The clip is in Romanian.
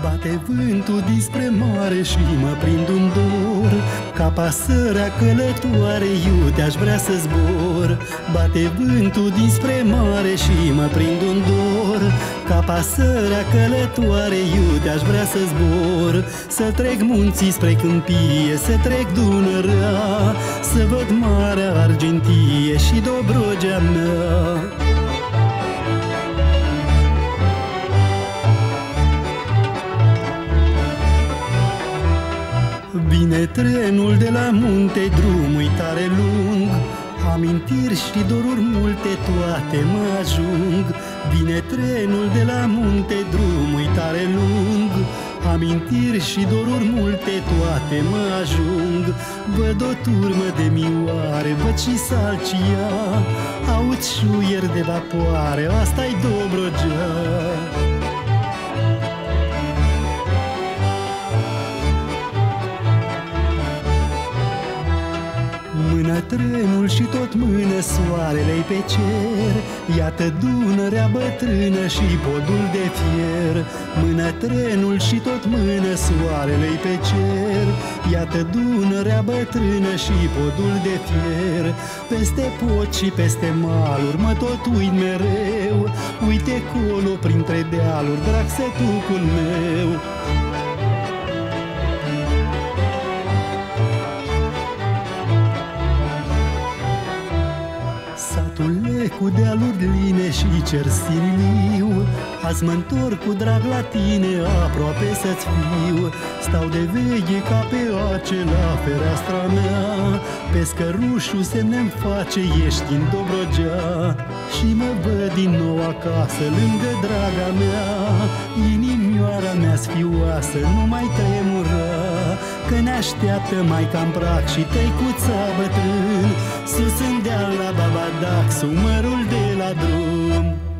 Bate vântul dinspre mare și mă prind un dor, ca pasărea călătoare iute aș vrea să zbor. Bate vântul dinspre mare și mă prind un dor, ca pasărea călătoare iute aș vrea să zbor. Să trec munții spre câmpie, să trec Dunărea, să văd Marea Argintie și Dobrogea mea. Vine trenul de la munte, drumul-i tare lung, amintiri și doruri multe toate mă ajung. Vine trenul de la munte, drumul-i tare lung, amintiri și doruri multe toate mă ajung. Văd o turmă de mioare, văd și Salcia, aud șuier de vapoare, asta-i Dobrogea. Mână trenul și tot mână soarele-i pe cer, iată Dunărea bătrână și podul de fier. Mână trenul și tot mână soarele-i pe cer, iată Dunărea bătrână și podul de fier. Peste pod și peste maluri mă tot uit mereu, uite colo printre dealuri, drag sătucul meu. Satule cu dealuri line și cer siriliu, azi mă-ntorc cu drag la tine, aproape să-ți fiu. Stau de veche ca pe ace la fereastra mea, pescărușul semne-mi face, ești în Dobrogea. Și mă văd din nou acasă, lângă draga mea, inimioara mea sfioasă nu mai tremură, că ne așteaptă maica-n prag și tăicuța bătrân, sus în deal la Babadac, sub mărul de la drum.